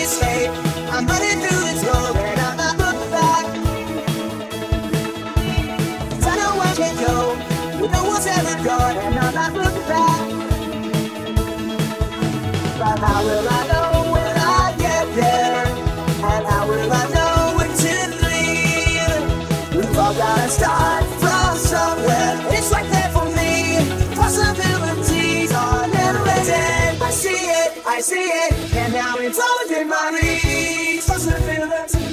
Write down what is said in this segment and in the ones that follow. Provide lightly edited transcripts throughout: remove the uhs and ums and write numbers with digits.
escape. I'm running through this road and I'm not looking back. 'Cause I know I can't go where no one's ever gone, and I'm not looking back. But how will I know when I get there? And how will I know when to leave? We've all gotta start from somewhere. It's right there for me. Possibilities are never ending. I see it, and now it's all within my reach. Possibilities.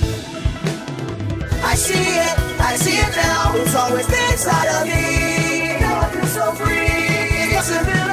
I see it now. It's always been inside of me. Now I feel so free. Possibilities.